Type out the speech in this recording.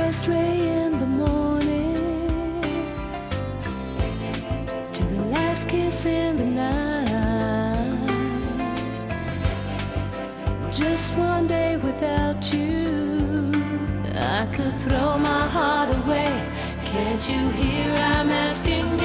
first ray in the morning to the last kiss in the night. Just one day without you, I could throw my heart away. Can't you hear I'm asking you?